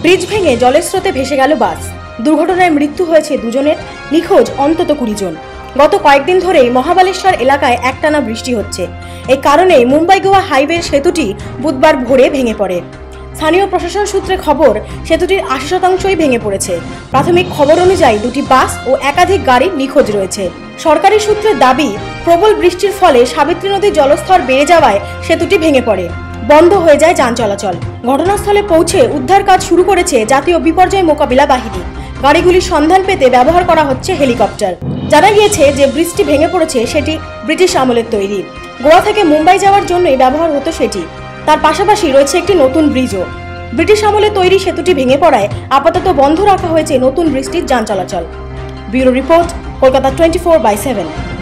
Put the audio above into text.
Bridge ভেঙে জলের স্রোতে ভেসে গেল বাস। দুর্ঘটনায় মৃত্যু হয়েছে দুজনের, নিখোঁজ অন্তত 20 জন। গত কয়েকদিন ধরেই মহাবালেশ্বর এলাকায় একটানা বৃষ্টি হচ্ছে। এই কারণে মুম্বাই গোয়া হাইওয়ের সেতুটি বুধবার ভোরে ভেঙে পড়ে। স্থানীয় প্রশাসন সূত্রে খবর, সেতুটির 80% ভেঙে পড়েছে। প্রাথমিক খবর অনুযায়ী দুটি বাস ও একাধিক গাড়ি নিখোঁজ রয়েছে। সরকারি সূত্রের দাবি, প্রবল বৃষ্টির ফলে সাবিত্রী নদীর জলস্তর বেড়ে যাওয়ায় সেতুটি ভেঙে পড়ে, বন্ধ হয়ে যায় যান চলাচল। ঘটনাস্থলে পৌঁছে উদ্ধার কাজ শুরু করেছে জাতীয় বিপর্যয় মোকাবিলা বাহিনী। গাড়িগুলির সন্ধান পেতে ব্যবহার করা হচ্ছে হেলিকপ্টার। জানা গিয়েছে যে ব্রিজটি ভেঙে পড়েছে সেটি ব্রিটিশ আমলের তৈরি। গোয়া থেকে মুম্বাই যাওয়ার জন্যই ব্যবহার হতো সেটি। তার পাশাপাশি রয়েছে একটি নতুন ব্রিজও। ব্রিটিশ আমলে তৈরি সেতুটি ভেঙে পড়ায় আপাতত বন্ধ রাখা হয়েছে নতুন বৃষ্টির যান চলাচল। Bureau report, Kolkata 24/7।